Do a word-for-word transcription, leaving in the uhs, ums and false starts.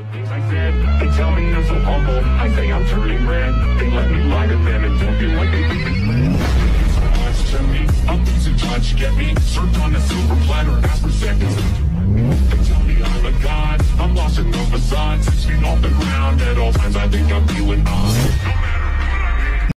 Things I said, they tell me I'm so humble. I say I'm turning red. They let me lie to them and don't feel like they even planned. So much to me, a losing touch, get me served on a silver platter, ask for seconds. They tell me I'm a god, I'm lost in the facade, six feet off the ground. At all times I think I'm feeling odd.